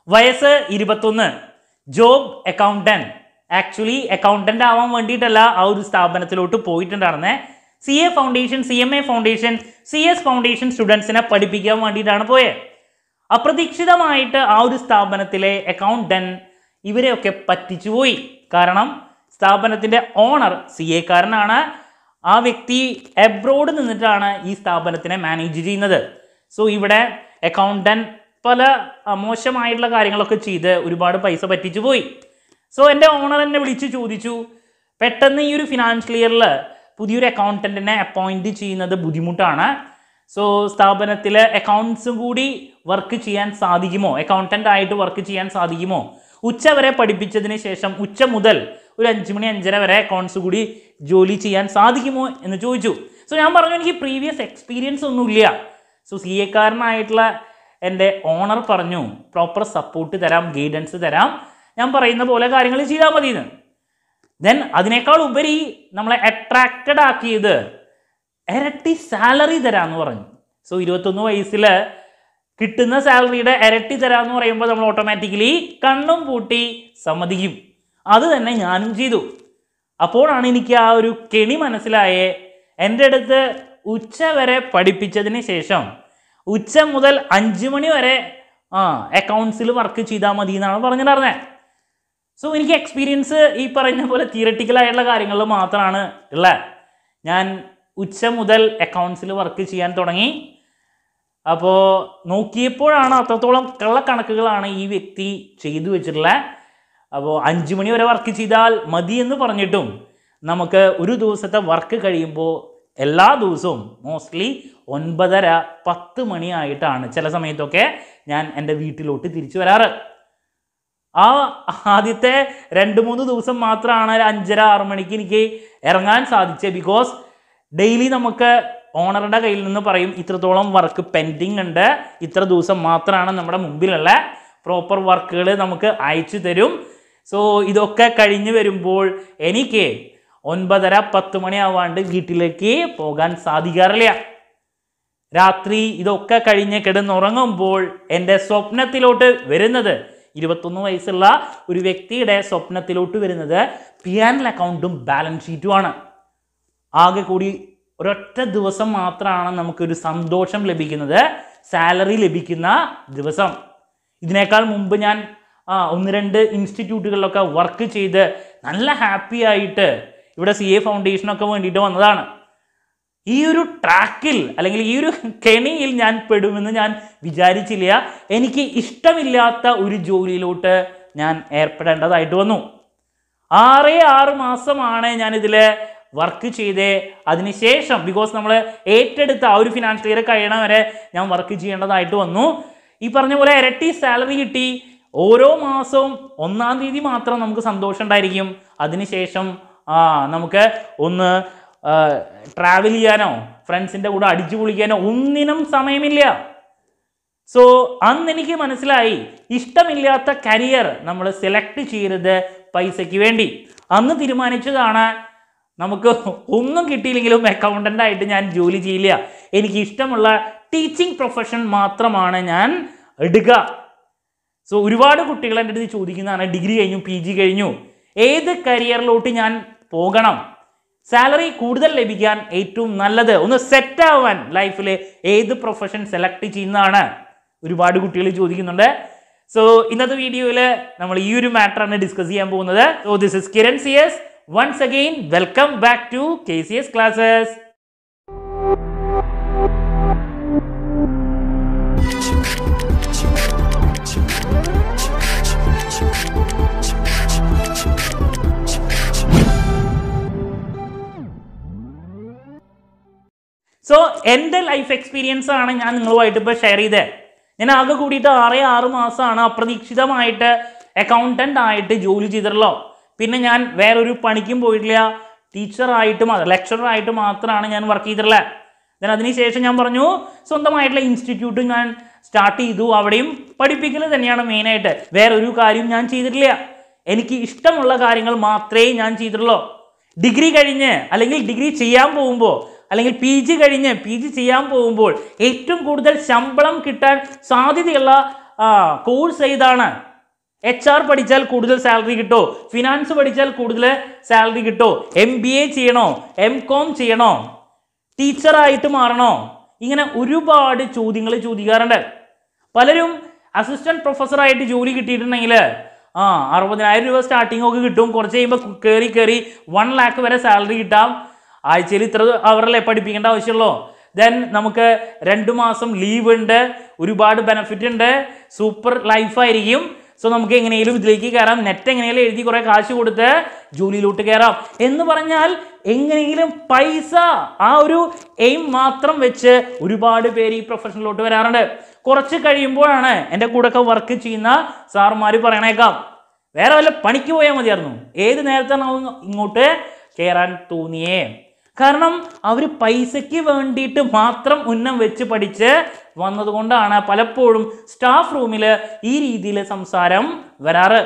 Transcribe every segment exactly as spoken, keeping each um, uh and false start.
വയസ്സ് ഇരുപത്തൊന്ന്. Job accountant. Actually accountant ആവാൻ വേണ്ടിയിട്ടല്ല ആ ഒരു സ്ഥാപനത്തിലോട്ട് പോയിട്ടുണ്ടായിരുന്നേ. C A foundation, C M A foundation, C S foundation സ്റ്റുഡൻസിനെ പഠിപ്പിക്കാൻ വേണ്ടിയിട്ടാണ് പോയത്. അപ്രതീക്ഷിതമായിട്ട് ആ ഒരു സ്ഥാപനത്തിലെ അക്കൗണ്ടന്റ് ഇവരെയൊക്കെ പറ്റിച്ചുപോയി. കാരണം സ്ഥാപനത്തിൻ്റെ ഓണർ സി എക്കാരനാണ്. ആ വ്യക്തി എബ്രോഡ് നിന്നിട്ടാണ് ഈ സ്ഥാപനത്തിനെ മാനേജ് ചെയ്യുന്നത്. സോ ഇവിടെ അക്കൗണ്ടന്റ് പല മോശമായിട്ടുള്ള കാര്യങ്ങളൊക്കെ ചെയ്ത് ഒരുപാട് പൈസ പറ്റിച്ചു പോയി. സോ എൻ്റെ ഓണർ എന്നെ വിളിച്ച് ചോദിച്ചു, പെട്ടെന്ന് ഈ ഒരു ഫിനാൻഷ്യൽ ഇയറിൽ പുതിയൊരു അക്കൗണ്ടൻറ്റിനെ അപ്പോയിൻറ്റ് ചെയ്യുന്നത് ബുദ്ധിമുട്ടാണ്. സോ സ്ഥാപനത്തിൽ അക്കൗണ്ട്സും കൂടി വർക്ക് ചെയ്യാൻ സാധിക്കുമോ, അക്കൗണ്ടൻ്റ് ആയിട്ട് വർക്ക് ചെയ്യാൻ സാധിക്കുമോ, ഉച്ച വരെ പഠിപ്പിച്ചതിന് ശേഷം ഉച്ച മുതൽ ഒരു അഞ്ച് മണി അഞ്ചര വരെ അക്കൗണ്ട്സ് കൂടി ജോലി ചെയ്യാൻ സാധിക്കുമോ എന്ന് ചോദിച്ചു. സോ ഞാൻ പറഞ്ഞു എനിക്ക് പ്രീവിയസ് എക്സ്പീരിയൻസ് ഒന്നുമില്ല. സോ സി എക്കാരനായിട്ടുള്ള എൻ്റെ ഓണർ പറഞ്ഞു പ്രോപ്പർ സപ്പോർട്ട് തരാം, ഗൈഡൻസ് തരാം, ഞാൻ പറയുന്ന പോലെ കാര്യങ്ങൾ ചെയ്താൽ മതി എന്ന്. ദെൻ അതിനേക്കാൾ ഉപരി നമ്മളെ അട്രാക്റ്റഡ് ആക്കിയത് ഇരട്ടി സാലറി തരാമെന്ന് പറഞ്ഞു. സോ ഇരുപത്തൊന്ന് വയസ്സിൽ കിട്ടുന്ന സാലറിയുടെ ഇരട്ടി തരാമെന്ന് പറയുമ്പോൾ നമ്മൾ ഓട്ടോമാറ്റിക്കലി കണ്ണും പൂട്ടി സമ്മതിക്കും. അത് തന്നെ ഞാനും ചെയ്തു. അപ്പോഴാണ് എനിക്ക് ആ ഒരു കെണി മനസ്സിലായേ. എൻ്റെ അടുത്ത് ഉച്ച വരെ പഠിപ്പിച്ചതിന് ശേഷം ഉച്ച മുതൽ അഞ്ച് മണി വരെ ആ അക്കൗണ്ട്സിൽ വർക്ക് ചെയ്താൽ മതി എന്നാണ് പറഞ്ഞിട്ടുണ്ടായിരുന്നത്. സോ എനിക്ക് എക്സ്പീരിയൻസ് ഈ പറഞ്ഞ പോലെ തിയറട്ടിക്കലായിട്ടുള്ള കാര്യങ്ങളിൽ മാത്രമാണ് ഉള്ളത്. ഞാൻ ഉച്ച മുതൽ അക്കൗണ്ട്സിൽ വർക്ക് ചെയ്യാൻ തുടങ്ങി. അപ്പോൾ നോക്കിയപ്പോഴാണ് അത്രത്തോളം കള്ളക്കണക്കുകളാണ് ഈ വ്യക്തി ചെയ്തു വെച്ചിട്ടുള്ളത്. അപ്പോൾ അഞ്ച് മണി വരെ വർക്ക് ചെയ്താൽ മതി എന്ന് പറഞ്ഞിട്ടും നമുക്ക് ഒരു ദിവസത്തെ വർക്ക് കഴിയുമ്പോൾ എല്ലാ ദിവസവും മോസ്റ്റ്ലി ഒൻപതര പത്ത് മണിയായിട്ടാണ് ചില സമയത്തൊക്കെ ഞാൻ എൻ്റെ വീട്ടിലോട്ട് തിരിച്ചു വരാറ്. ആ ആദ്യത്തെ രണ്ട് മൂന്ന് ദിവസം മാത്രമാണ് അഞ്ചര ആറ് മണിക്ക് എനിക്ക് ഇറങ്ങാൻ സാധിച്ചത്. ബിക്കോസ് ഡെയിലി നമുക്ക് ഓണറുടെ കയ്യിൽ നിന്ന് പറയും ഇത്രത്തോളം വർക്ക് പെൻഡിങ് ഉണ്ട്, ഇത്ര ദിവസം മാത്രമാണ് നമ്മുടെ മുമ്പിലുള്ള പ്രോപ്പർ വർക്കുകൾ നമുക്ക് അയച്ചു തരും. സോ ഇതൊക്കെ കഴിഞ്ഞ് വരുമ്പോൾ എനിക്ക് ഒൻപതര പത്ത് മണിയാവാണ്ട് വീട്ടിലേക്ക് പോകാൻ സാധിക്കാറില്ല. രാത്രി ഇതൊക്കെ കഴിഞ്ഞ് കിടന്നുറങ്ങുമ്പോൾ എൻ്റെ സ്വപ്നത്തിലോട്ട് വരുന്നത്, ഇരുപത്തൊന്ന് വയസ്സുള്ള ഒരു വ്യക്തിയുടെ സ്വപ്നത്തിലോട്ട് വരുന്നത് പി ആൻഡ് എൽ അക്കൗണ്ടും ബാലൻസ് ഷീറ്റുമാണ്. ആകെ കൂടി ഒരൊറ്റ ദിവസം മാത്രമാണ് നമുക്കൊരു സന്തോഷം ലഭിക്കുന്നത്, സാലറി ലഭിക്കുന്ന ദിവസം. ഇതിനേക്കാൾ മുമ്പ് ഞാൻ ആ ഒന്ന് രണ്ട് ഇൻസ്റ്റിറ്റ്യൂട്ടുകളിലൊക്കെ വർക്ക് ചെയ്ത് നല്ല ഹാപ്പി ആയിട്ട് ഇവിടെ സി എ ഫൗണ്ടേഷനൊക്കെ വേണ്ടിയിട്ട് വന്നതാണ്. ഈ ഒരു ട്രാക്കിൽ അല്ലെങ്കിൽ ഈ ഒരു കെണിയിൽ ഞാൻ പെടുമെന്ന് ഞാൻ വിചാരിച്ചില്ല. എനിക്ക് ഇഷ്ടമില്ലാത്ത ഒരു ജോലിയിലോട്ട് ഞാൻ ഏർപ്പെടേണ്ടതായിട്ട് വന്നു. ആറേ ആറ് മാസമാണ് ഞാനിതിൽ വർക്ക് ചെയ്തേ. അതിനുശേഷം ബിക്കോസ് നമ്മൾ ഏറ്റെടുത്ത ആ ഒരു ഫിനാൻഷ്യൽ ഇയർ കഴിയണ വരെ ഞാൻ വർക്ക് ചെയ്യേണ്ടതായിട്ട് വന്നു. ഈ പറഞ്ഞ പോലെ ഇരട്ടി സാലറി കിട്ടി. ഓരോ മാസവും ഒന്നാം തീയതി മാത്രം നമുക്ക് സന്തോഷം ഉണ്ടായിരിക്കും. അതിനുശേഷം ആ നമുക്ക് ഒന്ന് ട്രാവൽ ചെയ്യാനോ ഫ്രണ്ട്സിൻ്റെ കൂടെ അടിച്ചു പൊളിക്കാനോ ഒന്നിനും സമയമില്ല. സോ അന്ന് എനിക്ക് മനസ്സിലായി ഇഷ്ടമില്ലാത്ത കരിയർ നമ്മൾ സെലക്ട് ചെയ്യരുത് പൈസയ്ക്ക് വേണ്ടി. അന്ന് തീരുമാനിച്ചതാണ് നമുക്ക് ഒന്നും കിട്ടിയില്ലെങ്കിലും അക്കൗണ്ടൻ്റ് ആയിട്ട് ഞാൻ ജോലി ചെയ്യില്ല, എനിക്ക് ഇഷ്ടമുള്ള ടീച്ചിങ് പ്രൊഫഷൻ മാത്രമാണ് ഞാൻ എടുക്കുക. സോ ഒരുപാട് കുട്ടികൾ എൻ്റെ അടുത്ത് ചോദിക്കുന്നതാണ് ഡിഗ്രി കഴിഞ്ഞു, പി ജി കഴിഞ്ഞു, ഏത് കരിയറിലോട്ട് ഞാൻ പോകണം, സാലറി കൂടുതൽ ലഭിക്കാൻ ഏറ്റവും നല്ലത്, ഒന്ന് സെറ്റ് ആവാൻ ലൈഫിൽ ഏത് പ്രൊഫഷൻ സെലക്ട് ചെയ്യുന്നതാണ് ഒരുപാട് കുട്ടികൾ ചോദിക്കുന്നുണ്ട്. സോ ഇന്നത്തെ വീഡിയോയിൽ നമ്മൾ ഈ ഒരു മാറ്ററാണ് ഡിസ്കസ് ചെയ്യാൻ പോകുന്നത്. So this is Kiran C S. Once again, welcome back to K C S classes. So എൻ്റെ ലൈഫ് എക്സ്പീരിയൻസ് ആണ് ഞാൻ നിങ്ങളുമായിട്ട് ഇപ്പോൾ ഷെയർ ചെയ്തത്. ഞാൻ ആകെ കൂടിയിട്ട് ആറേ ആറ് മാസമാണ് അപ്രതീക്ഷിതമായിട്ട് അക്കൗണ്ടൻ്റ് ആയിട്ട് ജോലി ചെയ്തിട്ടുള്ളൂ. പിന്നെ ഞാൻ വേറൊരു പണിക്കും പോയിട്ടില്ല, ടീച്ചറായിട്ട് ലെക്ചറായിട്ട് മാത്രമാണ് ഞാൻ വർക്ക് ചെയ്തിട്ടുള്ളത്. ദെൻ അതിനുശേഷം ഞാൻ പറഞ്ഞു സ്വന്തമായിട്ടുള്ള ഇൻസ്റ്റിറ്റ്യൂട്ട് ഞാൻ സ്റ്റാർട്ട് ചെയ്തു. അവിടെയും പഠിപ്പിക്കൽ തന്നെയാണ് മെയിനായിട്ട്, വേറൊരു കാര്യം ഞാൻ ചെയ്തിട്ടില്ല. എനിക്ക് ഇഷ്ടമുള്ള കാര്യങ്ങൾ മാത്രമേ ഞാൻ ചെയ്തിട്ടുള്ളൂ. ഡിഗ്രി കഴിഞ്ഞ് അല്ലെങ്കിൽ ഡിഗ്രി ചെയ്യാൻ പോകുമ്പോൾ അല്ലെങ്കിൽ പി ജി കഴിഞ്ഞ് പി ജി ചെയ്യാൻ പോകുമ്പോൾ ഏറ്റവും കൂടുതൽ ശമ്പളം കിട്ടാൻ സാധ്യതയുള്ള ആ കോഴ്സ് ഏതാണ്? എച്ച് ആർ പഠിച്ചാൽ കൂടുതൽ സാലറി കിട്ടോ? ഫിനാൻസ് പഠിച്ചാൽ കൂടുതൽ സാലറി കിട്ടോ? എം ബി എ ചെയ്യണോ? എം കോം ചെയ്യണോ? ടീച്ചറായിട്ട് മാറണോ? ഇങ്ങനെ ഒരുപാട് ചോദ്യങ്ങൾ ചോദിക്കാറുണ്ട്. പലരും അസിസ്റ്റന്റ് പ്രൊഫസറായിട്ട് ജോലി കിട്ടിയിട്ടുണ്ടെങ്കിൽ ആ അറുപതിനായിരം രൂപ സ്റ്റാർട്ടിംഗ് ഒക്കെ കിട്ടും. കുറച്ച് കഴിയുമ്പോൾ കയറി കയറി വൺ ലാക്ക് വരെ സാലറി കിട്ടാം. ആഴ്ചയിൽ ഇത്ര അവരല്ലേ പഠിപ്പിക്കേണ്ട ആവശ്യമുള്ളൂ. ദെൻ നമുക്ക് രണ്ട് മാസം ലീവ് ഉണ്ട്, ഒരുപാട് ബെനിഫിറ്റ് ഉണ്ട്, സൂപ്പർ ലൈഫായിരിക്കും. സോ നമുക്ക് എങ്ങനെയും ഇതിലേക്ക് കയറാം, നെറ്റ് എങ്ങനെയും എഴുതി കുറെ കാശ് കൊടുത്ത് ജോലിയിലോട്ട് കയറാം എന്ന് പറഞ്ഞാൽ എങ്ങനെയെങ്കിലും പൈസ ആ ഒരു എയിം മാത്രം വെച്ച് ഒരുപാട് പേര് ഈ പ്രൊഫഷനിലോട്ട് വരാറുണ്ട്. കുറച്ച് കഴിയുമ്പോഴാണ് എൻ്റെ കൂടെ ഒക്കെ വർക്ക് ചെയ്യുന്ന സാറുമാർ പറയണേക്കാം, വേറെ വല്ല പണിക്ക് പോയാൽ മതിയായിരുന്നു, ഏത് നേരത്താണ് ഇങ്ങോട്ട് കയറാൻ തോന്നിയേ. കാരണം അവർ പൈസയ്ക്ക് വേണ്ടിയിട്ട് മാത്രം ഉന്നം വെച്ച് പഠിച്ച് വന്നതുകൊണ്ടാണ് പലപ്പോഴും സ്റ്റാഫ് റൂമിൽ ഈ രീതിയിൽ സംസാരം വരാറ്.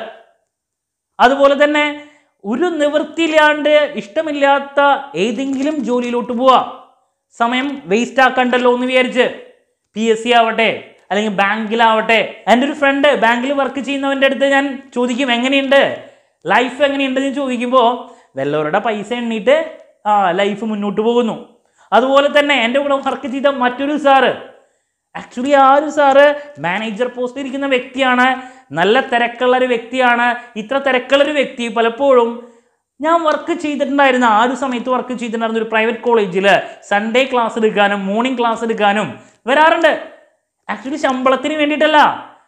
അതുപോലെ തന്നെ ഒരു നിവൃത്തിയില്ലാണ്ട് ഇഷ്ടമില്ലാത്ത ഏതെങ്കിലും ജോലിയിലോട്ട് പോവാ, സമയം വേസ്റ്റ് ആക്കണ്ടല്ലോ എന്ന് വിചാരിച്ച് പി എസ് സി ആവട്ടെ അല്ലെങ്കിൽ ബാങ്കിലാവട്ടെ. എൻ്റെ ഒരു ഫ്രണ്ട് ബാങ്കിൽ വർക്ക് ചെയ്യുന്നവൻ്റെ അടുത്ത് ഞാൻ ചോദിക്കും എങ്ങനെയുണ്ട് ലൈഫ്, എങ്ങനെയുണ്ടെന്ന് ചോദിക്കുമ്പോൾ വല്ലവരുടെ പൈസ എണ്ണീട്ട് ആ ലൈഫ് മുന്നോട്ട് പോകുന്നു. അതുപോലെ തന്നെ എൻ്റെ കൂടെ വർക്ക് ചെയ്ത മറ്റൊരു സാറ്, ആക്ച്വലി ആ ഒരു സാറ് മാനേജർ പോസ്റ്റിൽ ഇരിക്കുന്ന വ്യക്തിയാണ്, നല്ല തിരക്കുള്ള ഒരു വ്യക്തിയാണ്. ഇത്ര തിരക്കുള്ളൊരു വ്യക്തി പലപ്പോഴും ഞാൻ വർക്ക് ചെയ്തിട്ടുണ്ടായിരുന്ന ആ ഒരു സമയത്ത് വർക്ക് ചെയ്തിട്ടുണ്ടായിരുന്ന ഒരു പ്രൈവറ്റ് കോളേജിൽ സൺഡേ ക്ലാസ് എടുക്കാനും മോർണിംഗ് ക്ലാസ് എടുക്കാനും വരാറുണ്ട്. ആക്ച്വലി ശമ്പളത്തിന് വേണ്ടിയിട്ടല്ല,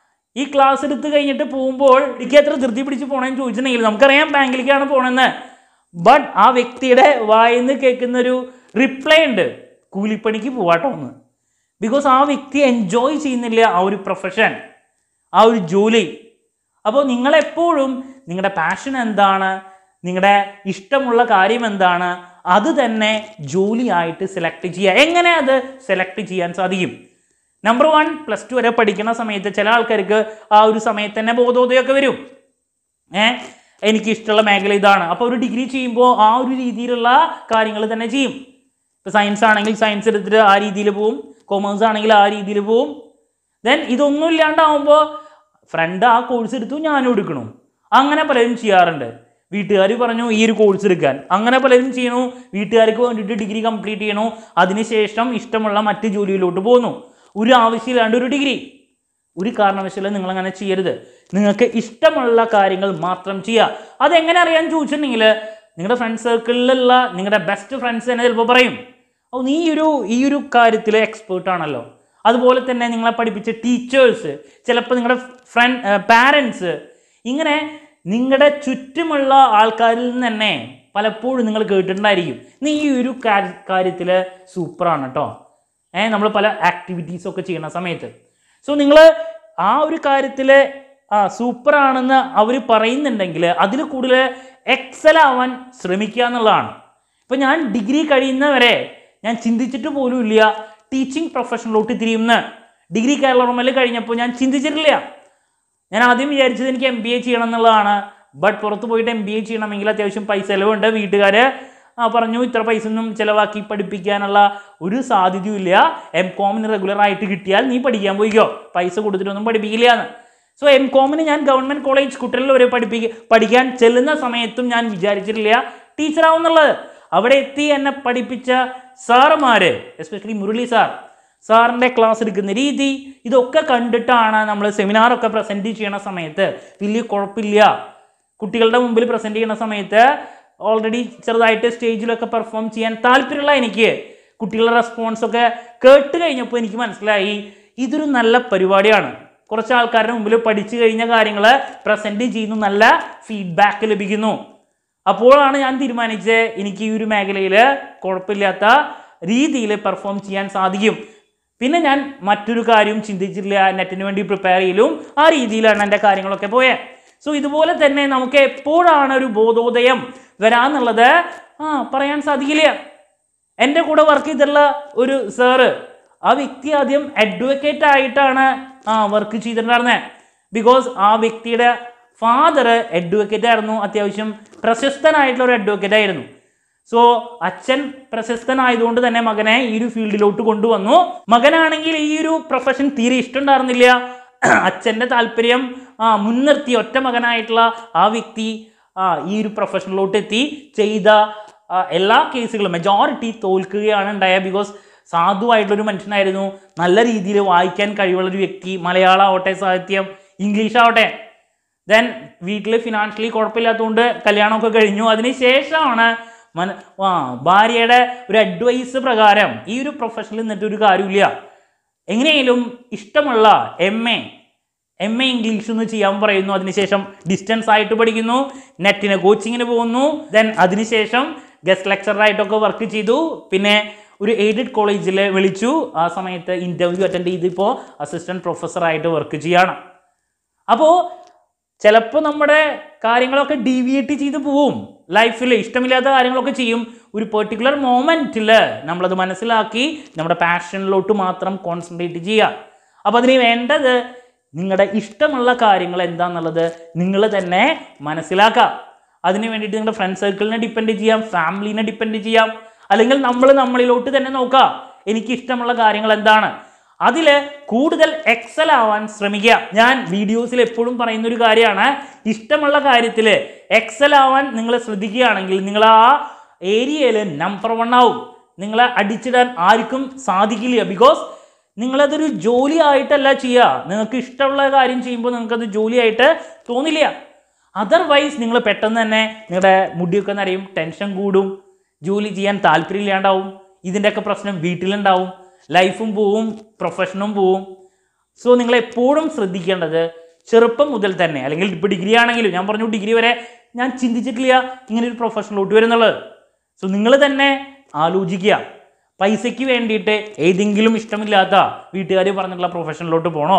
ഈ ക്ലാസ് എടുത്ത് കഴിഞ്ഞിട്ട് പോകുമ്പോൾ എനിക്ക് എത്ര ധൃതി പിടിച്ച് പോകണമെന്ന് ചോദിച്ചിട്ടുണ്ടെങ്കിൽ നമുക്കറിയാം ബാങ്കിലേക്കാണ് പോകണമെന്ന്. ബട്ട് ആ വ്യക്തിയുടെ വായിന്ന് കേൾക്കുന്നൊരു റിപ്ലൈ ഉണ്ട്, കൂലിപ്പണിക്ക് പോവാട്ടോ എന്ന്. ബിക്കോസ് ആ വ്യക്തി എൻജോയ് ചെയ്യുന്നില്ല ആ ഒരു പ്രൊഫഷൻ, ആ ഒരു ജോലി. അപ്പോൾ നിങ്ങളെപ്പോഴും നിങ്ങളുടെ പാഷൻ എന്താണ്, നിങ്ങളുടെ ഇഷ്ടമുള്ള കാര്യം എന്താണ്, അത് തന്നെ ജോലിയായിട്ട് സെലക്ട് ചെയ്യുക. എങ്ങനെ അത് സെലക്ട് ചെയ്യാൻ സാധിക്കും? നമ്പർ വൺ, പ്ലസ് ടു വരെ പഠിക്കുന്ന സമയത്ത് ചില ആൾക്കാർക്ക് ആ ഒരു സമയത്ത് തന്നെ ബോധോദയമൊക്കെ വരും. ഏഹ് എനിക്ക് ഇഷ്ടമുള്ള മേഖല ഇതാണ്. അപ്പോൾ ഒരു ഡിഗ്രി ചെയ്യുമ്പോൾ ആ ഒരു രീതിയിലുള്ള കാര്യങ്ങൾ തന്നെ ചെയ്യും. ഇപ്പോൾ സയൻസ് ആണെങ്കിൽ സയൻസ് എടുത്തിട്ട് ആ രീതിയിൽ പോവും, കൊമേഴ്സ് ആണെങ്കിൽ ആ രീതിയിൽ പോവും. ദെൻ ഇതൊന്നും ഇല്ലാണ്ടാവുമ്പോൾ ഫ്രണ്ട് ആ കോഴ്സ് എടുത്തു ഞാനും എടുക്കണം, അങ്ങനെ പലരും ചെയ്യാറുണ്ട്. വീട്ടുകാർ പറഞ്ഞു ഈ ഒരു കോഴ്സ് എടുക്കാൻ, അങ്ങനെ പലരും ചെയ്യണു. വീട്ടുകാർക്ക് വേണ്ടിയിട്ട് ഡിഗ്രി കംപ്ലീറ്റ് ചെയ്യണു, അതിനുശേഷം ഇഷ്ടമുള്ള മറ്റ് ജോലിയിലോട്ട് പോകുന്നു. ഒരു ആവശ്യമില്ലാണ്ട് ഒരു ഡിഗ്രി. ഒരു കാരണവശാലും നിങ്ങൾ അങ്ങനെ ചെയ്യരുത്. നിങ്ങൾക്ക് ഇഷ്ടമുള്ള കാര്യങ്ങൾ മാത്രം ചെയ്യുക. അതെങ്ങനെ അറിയാൻ ചോദിച്ചിട്ടുണ്ടെങ്കിൽ നിങ്ങളുടെ ഫ്രണ്ട് സർക്കിളിലുള്ള നിങ്ങളുടെ ബെസ്റ്റ് ഫ്രണ്ട്സ് തന്നെ ചിലപ്പോൾ പറയും, ഓ നീ ഒരു ഈ ഒരു കാര്യത്തിൽ എക്സ്പേർട്ട് ആണല്ലോ. അതുപോലെ തന്നെ നിങ്ങളെ പഠിപ്പിച്ച ടീച്ചേഴ്സ്, ചിലപ്പോൾ നിങ്ങളുടെ ഫ്രണ്ട് പാരൻസ്, ഇങ്ങനെ നിങ്ങളുടെ ചുറ്റുമുള്ള ആൾക്കാരിൽ നിന്ന് തന്നെ പലപ്പോഴും നിങ്ങൾ കേട്ടിട്ടുണ്ടായിരിക്കും നീ ഈ ഒരു കാര്യത്തിൽ സൂപ്പറാണ് കേട്ടോ. ഏഹ് നമ്മൾ പല ആക്ടിവിറ്റീസൊക്കെ ചെയ്യുന്ന സമയത്ത് സോ നിങ്ങൾ ആ ഒരു കാര്യത്തിൽ ആ സൂപ്പറാണെന്ന് അവർ പറയുന്നുണ്ടെങ്കിൽ അതിൽ കൂടുതൽ എക്സൽ ആവാൻ ശ്രമിക്കുക എന്നുള്ളതാണ്. ഇപ്പം ഞാൻ ഡിഗ്രി കഴിയുന്നവരെ ഞാൻ ചിന്തിച്ചിട്ട് പോലും ഇല്ല ടീച്ചിങ് പ്രൊഫഷനിലോട്ട് തിരിയുമെന്ന്. ഡിഗ്രി കേരള കഴിഞ്ഞപ്പോൾ ഞാൻ ചിന്തിച്ചിട്ടില്ല. ഞാൻ ആദ്യം വിചാരിച്ചത് എനിക്ക് എം ബി എ ചെയ്യണം എന്നുള്ളതാണ്. ബട്ട് പുറത്ത് പോയിട്ട് എം ബി എ ചെയ്യണമെങ്കിൽ അത്യാവശ്യം പൈസ ചിലവുണ്ട്. വീട്ടുകാർ പറഞ്ഞു ഇത്ര പൈസ ഒന്നും ചിലവാക്കി പഠിപ്പിക്കാനുള്ള ഒരു സാധ്യതയും ഇല്ല, എം കോമിന് റെഗുലറായിട്ട് കിട്ടിയാൽ നീ പഠിക്കാൻ പോയിക്കോ, പൈസ കൊടുത്തിട്ടൊന്നും പഠിപ്പിക്കില്ല എന്ന്. സോ എം കോമിന് ഞാൻ ഗവൺമെൻറ് കോളേജ് കുട്ടികളിൽ വരെ പഠിപ്പിക്ക പഠിക്കാൻ ചെല്ലുന്ന സമയത്തും ഞാൻ വിചാരിച്ചിട്ടില്ല ടീച്ചറാവുന്നുള്ളത്. അവിടെ എത്തി എന്നെ പഠിപ്പിച്ച സാറുമാർ, എസ്പെഷ്യലി മുരളി സാർ, സാറിൻ്റെ ക്ലാസ് എടുക്കുന്ന രീതി, ഇതൊക്കെ കണ്ടിട്ടാണ് നമ്മൾ സെമിനാറൊക്കെ പ്രസൻറ്റ് ചെയ്യണ സമയത്ത് വലിയ കുഴപ്പമില്ല. കുട്ടികളുടെ മുമ്പിൽ പ്രസൻറ്റ് ചെയ്യുന്ന സമയത്ത് ഓൾറെഡി ചെറുതായിട്ട് സ്റ്റേജിലൊക്കെ പെർഫോം ചെയ്യാൻ താല്പര്യമുള്ള എനിക്ക് കുട്ടികളുടെ റെസ്പോൺസൊക്കെ കേട്ട് കഴിഞ്ഞപ്പോൾ എനിക്ക് മനസ്സിലായി ഇതൊരു നല്ല പരിപാടിയാണ്. കുറച്ച് ആൾക്കാരുടെ മുമ്പിൽ പഠിച്ചു കഴിഞ്ഞ കാര്യങ്ങൾ പ്രസൻറ്റ് ചെയ്യുന്നു, നല്ല ഫീഡ്ബാക്ക് ലഭിക്കുന്നു. അപ്പോഴാണ് ഞാൻ തീരുമാനിച്ചത് എനിക്ക് ഈ ഒരു മേഖലയിൽ കുഴപ്പമില്ലാത്ത രീതിയിൽ പെർഫോം ചെയ്യാൻ സാധിക്കും. പിന്നെ ഞാൻ മറ്റൊരു കാര്യവും ചിന്തിച്ചിട്ടില്ല, നെറ്റിന് വേണ്ടി പ്രിപ്പയർ ചെയ്യലും ആ രീതിയിലാണ് എൻ്റെ കാര്യങ്ങളൊക്കെ പോയത്. സോ ഇതുപോലെ തന്നെ നമുക്ക് എപ്പോഴാണ് ഒരു ബോധോദയം വരാന്നുള്ളത് ആ പറയാൻ സാധിക്കില്ല. എൻ്റെ കൂടെ വർക്ക് ചെയ്തിട്ടുള്ള ഒരു സാറ്, ആ വ്യക്തി ആദ്യം അഡ്വക്കേറ്റ് ആയിട്ടാണ് ആ വർക്ക് ചെയ്തിട്ടുണ്ടായിരുന്നത്. ബിക്കോസ് ആ വ്യക്തിയുടെ ഫാദർ അഡ്വക്കേറ്റ് ആയിരുന്നു, അത്യാവശ്യം പ്രശസ്തനായിട്ടുള്ള ഒരു അഡ്വക്കേറ്റ് ആയിരുന്നു. സോ അച്ഛൻ പ്രശസ്തനായതുകൊണ്ട് തന്നെ മകനെ ഈ ഒരു ഫീൽഡിലോട്ട് കൊണ്ടുവന്നു. മകനാണെങ്കിൽ ഈ ഒരു പ്രൊഫഷൻ തീരെ ഇഷ്ടമുണ്ടായിരുന്നില്ല, അച്ഛൻ്റെ താല്പര്യം ആ മുൻനിർത്തി ഒറ്റ മകനായിട്ടുള്ള ആ വ്യക്തി ആ ഈ ഒരു പ്രൊഫഷനിലോട്ട് എത്തി ചെയ്ത എല്ലാ കേസുകളും മെജോറിറ്റി തോൽക്കുകയാണ് ഉണ്ടായത്. ബിക്കോസ് സാധുവായിട്ടുള്ളൊരു മനുഷ്യനായിരുന്നു, നല്ല രീതിയിൽ വായിക്കാൻ കഴിവുള്ളൊരു വ്യക്തി, മലയാളം ആവട്ടെ, സാഹിത്യം, ഇംഗ്ലീഷ് ആവട്ടെ. ദെൻ വീട്ടിൽ ഫിനാൻഷ്യലി കുഴപ്പമില്ലാത്തതുകൊണ്ട് കല്യാണമൊക്കെ കഴിഞ്ഞു. അതിന് ശേഷമാണ് മന ആ ഭാര്യയുടെ ഒരു അഡ്വൈസ് പ്രകാരം ഈ ഒരു പ്രൊഫഷനിൽ നിന്നിട്ട് ഒരു കാര്യമില്ല, എങ്ങനെയായാലും ഇഷ്ടമുള്ള M A M A English എന്ന് ചെയ്യാൻ പറയുന്നു. അതിനുശേഷം ഡിസ്റ്റൻസ് ആയിട്ട് പഠിക്കുന്നു, നെറ്റിന് കോച്ചിങ്ങിന് പോകുന്നു. ദെൻ അതിനുശേഷം ഗസ്റ്റ് ലെക്ചറായിട്ടൊക്കെ വർക്ക് ചെയ്തു. പിന്നെ ഒരു എയ്ഡഡ് കോളേജിൽ വിളിച്ചു. ആ സമയത്ത് ഇൻ്റർവ്യൂ അറ്റൻഡ് ചെയ്ത് ഇപ്പോൾ അസിസ്റ്റൻറ്റ് പ്രൊഫസറായിട്ട് വർക്ക് ചെയ്യാണ്. അപ്പോൾ ചിലപ്പോൾ നമ്മുടെ കാര്യങ്ങളൊക്കെ ഡീവിയേറ്റ് ചെയ്ത് പോവും. ലൈഫിൽ ഇഷ്ടമില്ലാത്ത കാര്യങ്ങളൊക്കെ ചെയ്യും. ഒരു പെർട്ടിക്കുലർ മൊമെൻറ്റിൽ നമ്മളത് മനസ്സിലാക്കി നമ്മുടെ പാഷനിലോട്ട് മാത്രം കോൺസെൻട്രേറ്റ് ചെയ്യുക. അപ്പോൾ അതിന് വേണ്ടത് നിങ്ങളുടെ ഇഷ്ടമുള്ള കാര്യങ്ങൾ എന്താണെന്നുള്ളത് നിങ്ങൾ തന്നെ മനസ്സിലാക്കുക. അതിന് വേണ്ടിയിട്ട് നിങ്ങളുടെ ഫ്രണ്ട് സർക്കിളിനെ ഡിപ്പെൻഡ് ചെയ്യാം, ഫാമിലിനെ ഡിപ്പെൻഡ് ചെയ്യാം, അല്ലെങ്കിൽ നമ്മൾ നമ്മളിലോട്ട് തന്നെ നോക്കുക. എനിക്ക് ഇഷ്ടമുള്ള കാര്യങ്ങൾ എന്താണ്, അതിൽ കൂടുതൽ എക്സൽ ആവാൻ ശ്രമിക്കുക. ഞാൻ വീഡിയോസിൽ എപ്പോഴും പറയുന്ന ഒരു കാര്യമാണ്, ഇഷ്ടമുള്ള കാര്യത്തിൽ എക്സൽ ആവാൻ നിങ്ങൾ ശ്രദ്ധിക്കുകയാണെങ്കിൽ നിങ്ങൾ ആ ഏരിയയിൽ നമ്പർ വൺ ആവും. നിങ്ങളെ അടിച്ചിടാൻ ആർക്കും സാധിക്കില്ല. ബിക്കോസ് നിങ്ങളതൊരു ജോലി ആയിട്ടല്ല ചെയ്യുക. നിങ്ങൾക്ക് ഇഷ്ടമുള്ള കാര്യം ചെയ്യുമ്പോൾ നിങ്ങൾക്കത് ജോലിയായിട്ട് തോന്നില്ല. അതർവൈസ് നിങ്ങൾ പെട്ടെന്ന് തന്നെ നിങ്ങളുടെ മുടിയൊക്കെ നിറയും, ടെൻഷൻ കൂടും, ജോലി ചെയ്യാൻ താല്പര്യമില്ലാണ്ടാവും, ഇതിൻ്റെയൊക്കെ പ്രശ്നം വീട്ടിലുണ്ടാവും, ലൈഫും പോവും, പ്രൊഫഷനും പോവും. സോ നിങ്ങൾ എപ്പോഴും ശ്രദ്ധിക്കേണ്ടത് ചെറുപ്പം മുതൽ തന്നെ, അല്ലെങ്കിൽ ഇപ്പോൾ ഡിഗ്രി ആണെങ്കിലും ഞാൻ പറഞ്ഞു ഡിഗ്രി വരെ ഞാൻ ചിന്തിച്ചിട്ടില്ല ഇങ്ങനെ ഒരു പ്രൊഫഷനിലോട്ട് വരുന്നുള്ളത്. സോ നിങ്ങൾ തന്നെ ആലോചിക്കുക, പൈസയ്ക്ക് വേണ്ടിയിട്ട് ഏതെങ്കിലും ഇഷ്ടമില്ലാത്ത വീട്ടുകാർ പറഞ്ഞിട്ടുള്ള പ്രൊഫഷനിലോട്ട് പോകണോ,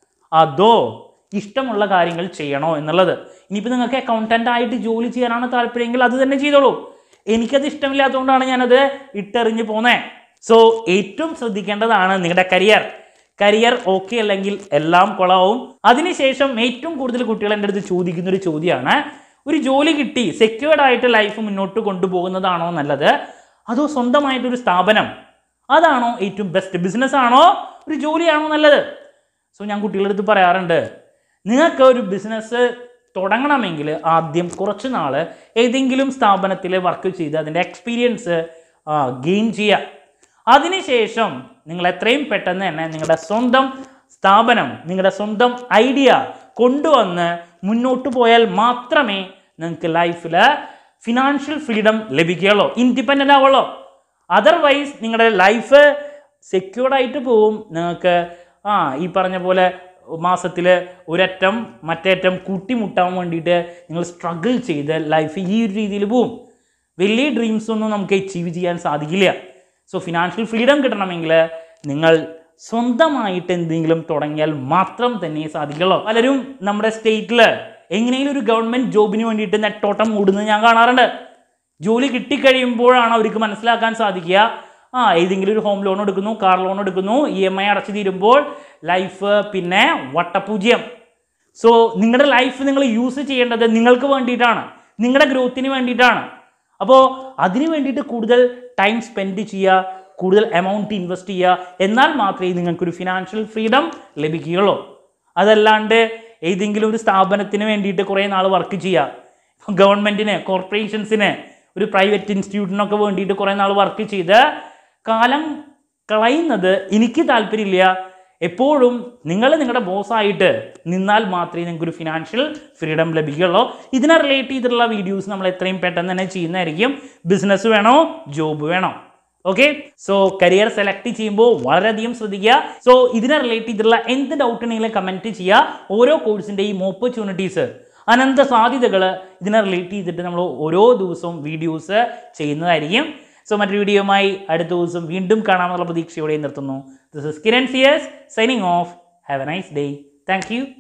അതോ ഇഷ്ടമുള്ള കാര്യങ്ങൾ ചെയ്യണോ എന്നുള്ളത്. ഇനിയിപ്പോൾ നിങ്ങൾക്ക് അക്കൗണ്ടൻ്റ് ആയിട്ട് ജോലി ചെയ്യാനാണ് താല്പര്യമെങ്കിൽ അത് തന്നെ ചെയ്തോളൂ. എനിക്കത് ഇഷ്ടമില്ലാത്തതുകൊണ്ടാണ് ഞാനത് ഇട്ടെറിഞ്ഞ് പോന്നേ. സോ ഏറ്റവും ശ്രദ്ധിക്കേണ്ടതാണ് നിങ്ങളുടെ കരിയർ. കരിയർ ഓക്കെ അല്ലെങ്കിൽ എല്ലാം കൊളാവും. അതിനുശേഷം ഏറ്റവും കൂടുതൽ കുട്ടികൾ എൻ്റെ അടുത്ത് ചോദിക്കുന്നൊരു ചോദ്യമാണ്, ഒരു ജോലി കിട്ടി സെക്യൂർഡ് ആയിട്ട് ലൈഫ് മുന്നോട്ട് കൊണ്ടുപോകുന്നതാണോ നല്ലത്, അതോ സ്വന്തമായിട്ടൊരു സ്ഥാപനം അതാണോ ഏറ്റവും ബെസ്റ്റ്, ബിസിനസ് ആണോ ഒരു ജോലിയാണോ നല്ലത്? സോ ഞാൻ കുട്ടികളുടെ അടുത്ത് പറയാറുണ്ട്, നിങ്ങൾക്ക് ഒരു ബിസിനസ് തുടങ്ങണമെങ്കിൽ ആദ്യം കുറച്ച് നാൾ ഏതെങ്കിലും സ്ഥാപനത്തിൽ വർക്ക് ചെയ്ത് അതിൻ്റെ എക്സ്പീരിയൻസ് ഗെയിൻ ചെയ്യുക. അതിനുശേഷം നിങ്ങൾ എത്രയും പെട്ടെന്ന് തന്നെ നിങ്ങളുടെ സ്വന്തം സ്ഥാപനം, നിങ്ങളുടെ സ്വന്തം ഐഡിയ കൊണ്ടുവന്ന് മുന്നോട്ട് പോയാൽ മാത്രമേ നിങ്ങൾക്ക് ലൈഫിൽ ഫിനാൻഷ്യൽ ഫ്രീഡം ലഭിക്കുകയുള്ളൂ, ഇൻഡിപെൻഡൻ്റ് ആവുള്ളൂ. അതർവൈസ് നിങ്ങളുടെ ലൈഫ് സെക്യൂർഡായിട്ട് പോവും. നിങ്ങൾക്ക് ആ ഈ പറഞ്ഞ പോലെ മാസത്തിൽ ഒരറ്റം മറ്റേറ്റം കൂട്ടിമുട്ടാൻ വേണ്ടിയിട്ട് നിങ്ങൾ സ്ട്രഗിൾ ചെയ്ത് ലൈഫ് ഈ ഒരു രീതിയിൽ പോവും. വലിയ ഡ്രീംസ് ഒന്നും നമുക്ക് അച്ചീവ് ചെയ്യാൻ സാധിക്കില്ല. സോ ഫിനാൻഷ്യൽ ഫ്രീഡം കിട്ടണമെങ്കിൽ നിങ്ങൾ സ്വന്തമായിട്ട് എന്തെങ്കിലും തുടങ്ങിയാൽ മാത്രം തന്നെ സാധിക്കുള്ളൂ. പലരും നമ്മുടെ സ്റ്റേറ്റിൽ എങ്ങനെയും ഒരു ഗവൺമെൻറ് ജോബിന് വേണ്ടിയിട്ട് നെട്ടോട്ടം ഓടുന്നത് ഞാൻ കാണാറുണ്ട്. ജോലി കിട്ടിക്കഴിയുമ്പോഴാണ് അവർക്ക് മനസ്സിലാക്കാൻ സാധിക്കുക, ആ ഏതെങ്കിലും ഒരു ഹോം ലോൺ എടുക്കുന്നു, കാർ ലോൺ എടുക്കുന്നു, ഇ എം ഐ അടച്ചു തീരുമ്പോൾ ലൈഫ് പിന്നെ വട്ടപൂജ്യം. സോ നിങ്ങളുടെ ലൈഫ് നിങ്ങൾ യൂസ് ചെയ്യേണ്ടത് നിങ്ങൾക്ക് വേണ്ടിയിട്ടാണ്, നിങ്ങളുടെ ഗ്രോത്തിന് വേണ്ടിയിട്ടാണ്. അപ്പോൾ അതിന് വേണ്ടിയിട്ട് കൂടുതൽ ടൈം സ്പെൻഡ് ചെയ്യുക, കൂടുതൽ എമൗണ്ട് ഇൻവെസ്റ്റ് ചെയ്യുക, എന്നാൽ മാത്രമേ നിങ്ങൾക്കൊരു ഫിനാൻഷ്യൽ ഫ്രീഡം ലഭിക്കുകയുള്ളൂ. അതല്ലാണ്ട് ഏതെങ്കിലും ഒരു സ്ഥാപനത്തിന് വേണ്ടിയിട്ട് കുറേ നാൾ വർക്ക് ചെയ്യുക, ഗവൺമെൻറ്റിന്, കോർപ്പറേഷൻസിന്, ഒരു പ്രൈവറ്റ് ഇൻസ്റ്റിറ്റ്യൂട്ടിനൊക്കെ വേണ്ടിയിട്ട് കുറേ നാൾ വർക്ക് ചെയ്ത് കാലം കളയുന്നത് എനിക്ക് താല്പര്യമില്ല. എപ്പോഴും നിങ്ങൾ നിങ്ങളുടെ ബോസായിട്ട് നിന്നാൽ മാത്രമേ നിങ്ങൾക്കൊരു ഫിനാൻഷ്യൽ ഫ്രീഡം ലഭിക്കുകയുള്ളൂ. ഇതിനെ റിലേറ്റ് ചെയ്തിട്ടുള്ള വീഡിയോസ് നമ്മൾ എത്രയും പെട്ടെന്ന് തന്നെ ചെയ്യുന്നതായിരിക്കും. ബിസിനസ് വേണോ, ജോബ് വേണോ, ഓക്കെ. സോ കരിയർ സെലക്ട് ചെയ്യുമ്പോൾ വളരെയധികം ശ്രദ്ധിക്കുക. സോ ഇതിനെ റിലേറ്റ് ചെയ്തിട്ടുള്ള എന്ത് ഡൗട്ട് ഉണ്ടെങ്കിലും കമൻറ്റ് ചെയ്യുക. ഓരോ കോഴ്സിൻ്റെയും ഓപ്പർച്യൂണിറ്റീസ്, അനന്ത സാധ്യതകൾ ഇതിനെ റിലേറ്റ് ചെയ്തിട്ട് നമ്മൾ ഓരോ ദിവസവും വീഡിയോസ് ചെയ്യുന്നതായിരിക്കും. സോ മറ്റൊരു വീഡിയോയുമായി അടുത്ത ദിവസം വീണ്ടും കാണാമെന്നുള്ള പ്രതീക്ഷയോടെ നിർത്തുന്നു. This is Kiran C S signing off. Have a nice day. Thank U.